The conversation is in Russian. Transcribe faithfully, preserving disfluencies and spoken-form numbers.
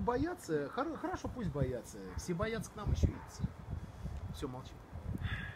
боятся, хорошо, пусть боятся. Все боятся к нам еще идти. Все, молчим.